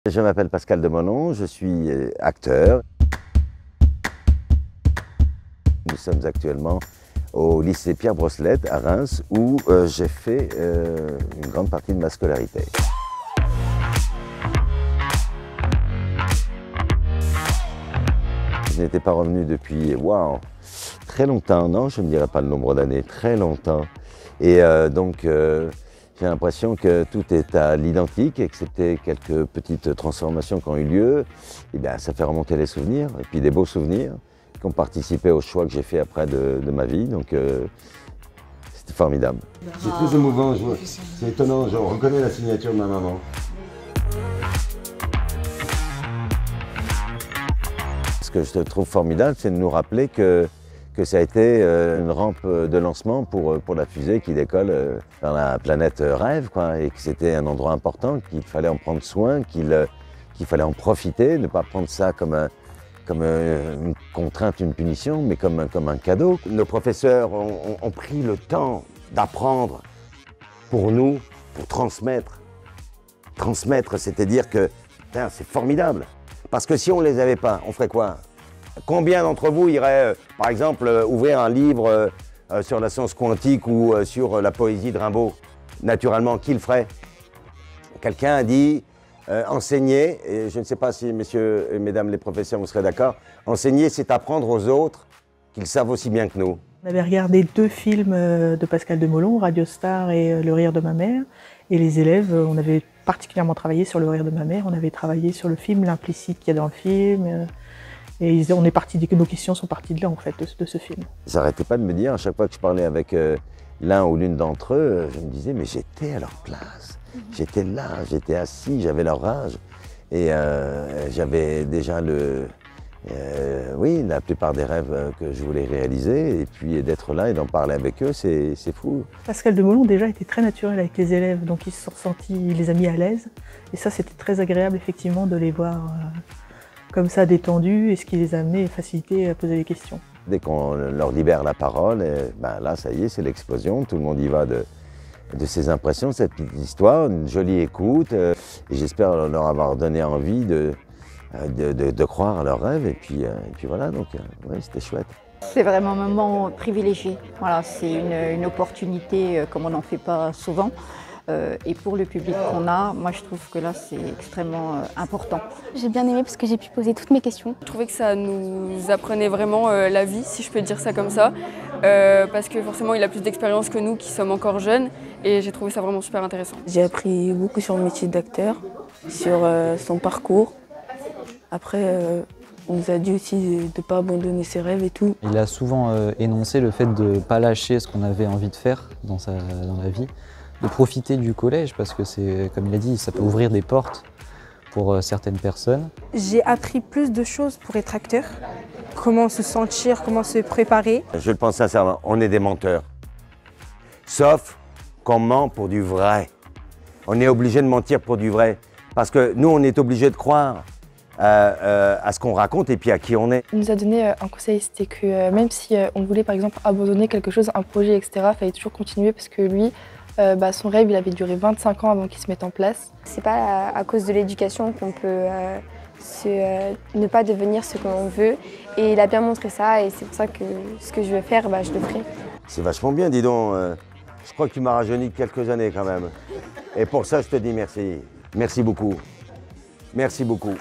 Je m'appelle Pascal Demolon, je suis acteur. Nous sommes actuellement au lycée Pierre Brossolette à Reims où j'ai fait une grande partie de ma scolarité. Je n'étais pas revenu depuis, waouh, très longtemps, non, je ne me dirais pas le nombre d'années, très longtemps. Et donc, j'ai l'impression que tout est à l'identique, excepté quelques petites transformations qui ont eu lieu. Et bien, ça fait remonter les souvenirs, et puis des beaux souvenirs qui ont participé au choix que j'ai fait après de ma vie. Donc, c'était formidable. C'est très émouvant, c'est étonnant, je reconnais la signature de ma maman. Ce que je trouve formidable, c'est de nous rappeler que ça a été une rampe de lancement pour la fusée qui décolle dans la planète rêve, quoi, et que c'était un endroit important, qu'il fallait en prendre soin, qu'il fallait en profiter, ne pas prendre ça comme une contrainte, une punition, mais comme un cadeau. Nos professeurs ont pris le temps d'apprendre pour nous, pour transmettre. Transmettre, c'est-à-dire que c'est formidable. Parce que si on ne les avait pas, on ferait quoi? Combien d'entre vous iraient, par exemple, ouvrir un livre sur la science quantique ou sur la poésie de Rimbaud? Naturellement, qui le ferait? Quelqu'un a dit enseigner, et je ne sais pas si messieurs et mesdames les professeurs vous serez d'accord, enseigner, c'est apprendre aux autres qu'ils savent aussi bien que nous. On avait regardé 2 films de Pascal Demolon, Radio Star et Le rire de ma mère. Et les élèves, on avait particulièrement travaillé sur Le rire de ma mère, on avait travaillé sur le film, l'implicite qu'il y a dans le film. Et on est parti, nos questions sont parties de là, en fait, de ce film. Ils n'arrêtaient pas de me dire, à chaque fois que je parlais avec l'un ou l'une d'entre eux, je me disais, mais j'étais à leur place. J'étais là, j'étais assis, j'avais leur âge. Et j'avais déjà oui, la plupart des rêves que je voulais réaliser. Et puis d'être là et d'en parler avec eux, c'est fou. Pascal Demolon, déjà, était très naturel avec les élèves. Donc ils se sont sentis, il les a mis à l'aise. Et ça, c'était très agréable, effectivement, de les voir comme ça détendus, et ce qui les a amenés et facilité à poser des questions. Dès qu'on leur libère la parole, ben là, ça y est, c'est l'explosion. Tout le monde y va de ses impressions, de cette petite histoire, une jolie écoute. Et j'espère leur avoir donné envie de croire à leurs rêves. Et puis voilà, donc ouais, c'était chouette. C'est vraiment un moment privilégié. Voilà, c'est une opportunité comme on n'en fait pas souvent. Et pour le public qu'on a, moi je trouve que là c'est extrêmement important. J'ai bien aimé parce que j'ai pu poser toutes mes questions. Je trouvais que ça nous apprenait vraiment la vie, si je peux dire ça comme ça, parce que forcément il a plus d'expérience que nous qui sommes encore jeunes, et j'ai trouvé ça vraiment super intéressant. J'ai appris beaucoup sur le métier d'acteur, sur son parcours. Après, on nous a dit aussi de ne pas abandonner ses rêves et tout. Il a souvent énoncé le fait de ne pas lâcher ce qu'on avait envie de faire dans la vie, de profiter du collège parce que c'est, comme il a dit, ça peut ouvrir des portes pour certaines personnes. J'ai appris plus de choses pour être acteur, comment se sentir, comment se préparer. Je le pense sincèrement, on est des menteurs. Sauf qu'on ment pour du vrai. On est obligé de mentir pour du vrai. Parce que nous, on est obligé de croire à ce qu'on raconte et puis à qui on est. Il nous a donné un conseil, c'était que même si on voulait par exemple abandonner quelque chose, un projet, etc., il fallait toujours continuer parce que lui, son rêve, il avait duré 25 ans avant qu'il se mette en place. C'est pas à cause de l'éducation qu'on peut ne pas devenir ce qu'on veut. Et il a bien montré ça et c'est pour ça que ce que je veux faire, je le ferai. C'est vachement bien, dis donc. Je crois que tu m'as rajeuni de quelques années quand même. Et pour ça, je te dis merci. Merci beaucoup. Merci beaucoup.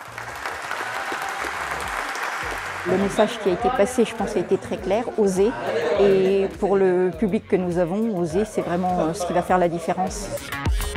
Le message qui a été passé, je pense, a été très clair, oser. Et pour le public que nous avons, oser, c'est vraiment ce qui va faire la différence.